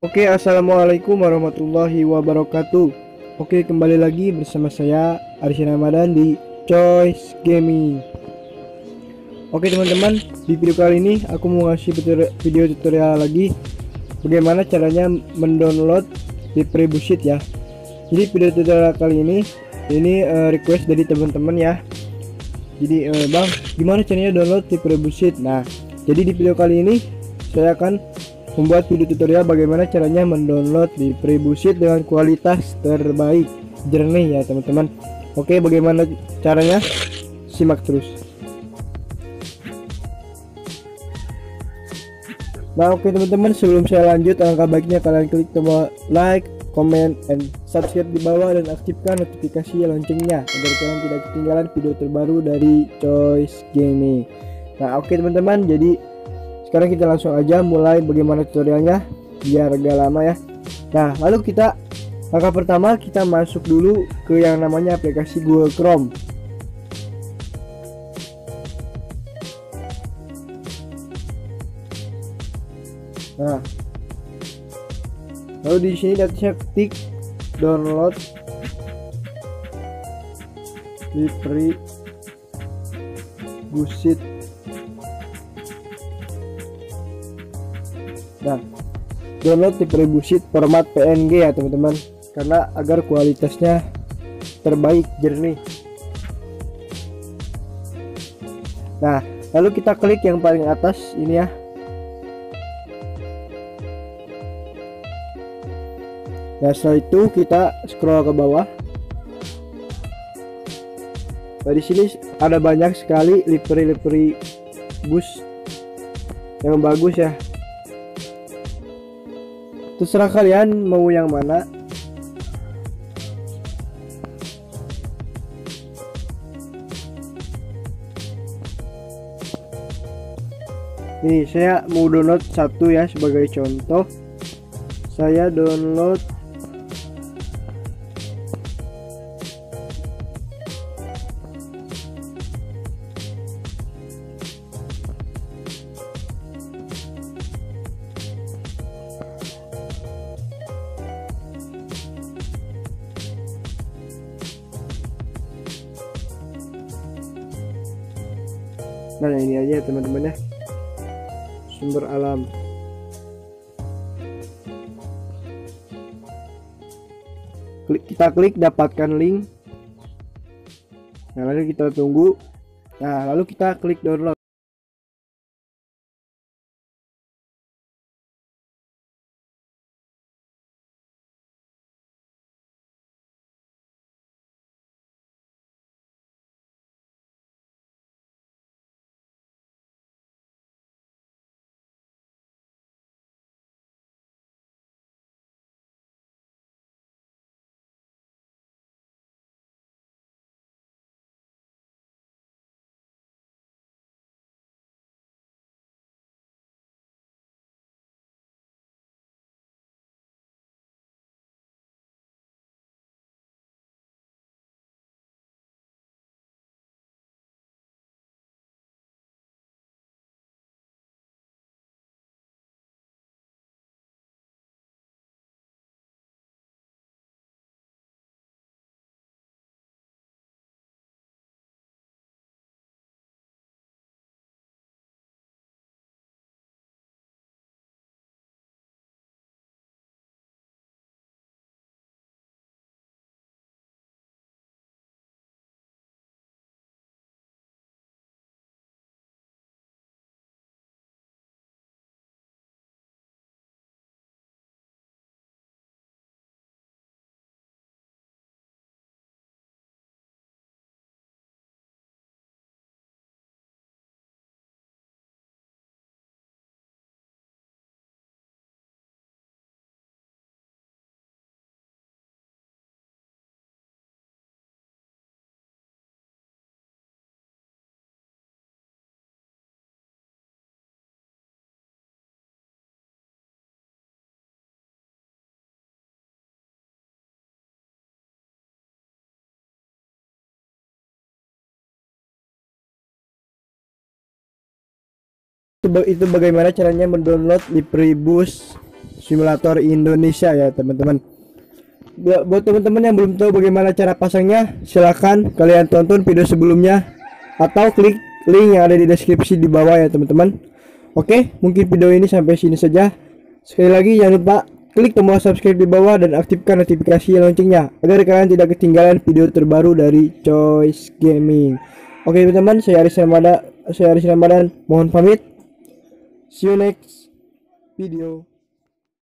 Oke, assalamualaikum warahmatullahi wabarakatuh. Oke, kembali lagi bersama saya Arsy Ramadan di Choice Gaming. Oke teman-teman, di video kali ini aku mau ngasih video tutorial lagi bagaimana caranya mendownload di Prebusit ya. Jadi video tutorial kali ini request dari teman-teman ya. Jadi bang, gimana caranya download di Prebusit? Nah, jadi di video kali ini saya akan membuat video tutorial bagaimana caranya mendownload di Prebusit dengan kualitas terbaik, jernih ya teman-teman. Oke, bagaimana caranya? Simak terus. Nah, oke teman-teman, sebelum saya lanjut, alangkah baiknya kalian klik tombol like, comment, and subscribe di bawah dan aktifkan notifikasi loncengnya agar kalian tidak ketinggalan video terbaru dari Choice Gaming. Nah, oke teman-teman, jadi sekarang kita langsung aja mulai bagaimana tutorialnya biar gak lama ya. Nah, lalu langkah pertama kita masuk dulu ke yang namanya aplikasi Google Chrome. Nah, lalu di sini datanya ketik download di Prebusit. Nah, download di Prebusit format PNG ya teman-teman, karena agar kualitasnya terbaik, jernih. Nah, lalu kita klik yang paling atas ini ya. Nah, setelah itu kita scroll ke bawah. Nah, di sini ada banyak sekali livery bus yang bagus ya. Terserah kalian mau yang mana. Nih, saya mau download satu ya, sebagai contoh. Saya download nah ini aja teman-teman ya, sumber alam. Kita klik dapatkan link. Nah, lalu kita tunggu. Nah, lalu kita klik download. Itu bagaimana caranya mendownload LibriBus Simulator Indonesia ya teman-teman. Buat teman-teman yang belum tahu bagaimana cara pasangnya, silahkan kalian tonton video sebelumnya atau klik link yang ada di deskripsi di bawah ya teman-teman. Oke, mungkin video ini sampai sini saja. Sekali lagi jangan lupa klik tombol subscribe di bawah dan aktifkan notifikasi loncengnya agar kalian tidak ketinggalan video terbaru dari Choice Gaming. Oke teman-teman, saya Aris Ramadan, mohon pamit. See you next video.